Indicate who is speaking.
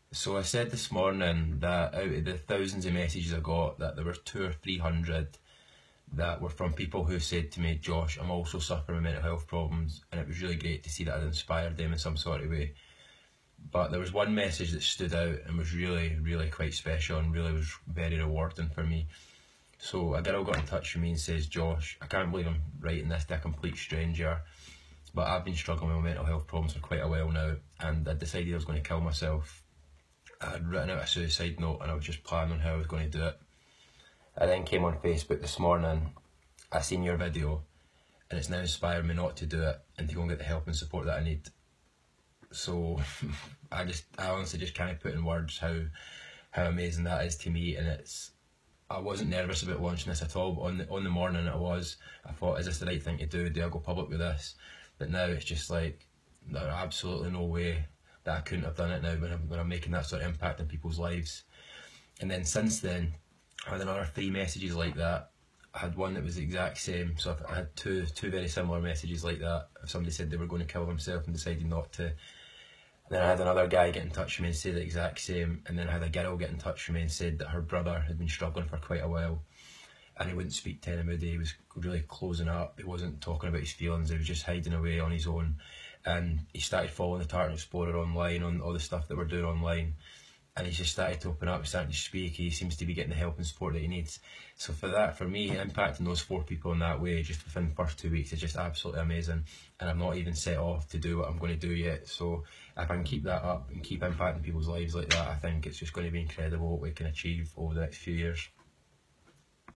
Speaker 1: So I said this morning that out of the thousands of messages I got, that there were 200 or 300 that were from people who said to me, Josh, I'm also suffering with mental health problems, and it was really great to see that I'd inspired them in some sort of way. But there was one message that stood out and was really, really quite special and really was very rewarding for me. So a girl got in touch with me and says, Josh, I can't believe I'm writing this to a complete stranger, but I've been struggling with mental health problems for quite a while now, and I decided I was going to kill myself. I had written out a suicide note and I was just planning on how I was going to do it. I then came on Facebook this morning, I seen your video, and it's now inspired me not to do it and to go and get the help and support that I need. So I honestly just can't put in words how amazing that is to me. And I wasn't nervous about launching this at all, but on the morning I thought, is this the right thing to do? Do I go public with this? But now it's just like, there's absolutely no way that I couldn't have done it now when I'm making that sort of impact in people's lives. And then since then, I had another 3 messages like that. I had one that was the exact same, so I had two very similar messages like that. If somebody said they were going to kill themselves and decided not to. And then I had another guy get in touch with me and say the exact same, and then I had a girl get in touch with me and said that her brother had been struggling for quite a while, and he wouldn't speak to anybody. He was really closing up, he wasn't talking about his feelings, he was just hiding away on his own. And he started following the Tartan Explorer online, on all the stuff that we're doing online, and he's just started to open up, starting to speak. He seems to be getting the help and support that he needs. So for me, impacting those 4 people in that way just within the first 2 weeks is just absolutely amazing, and I'm not even set off to do what I'm going to do yet. So if I can keep that up and keep impacting people's lives like that, I think it's just going to be incredible what we can achieve over the next few years.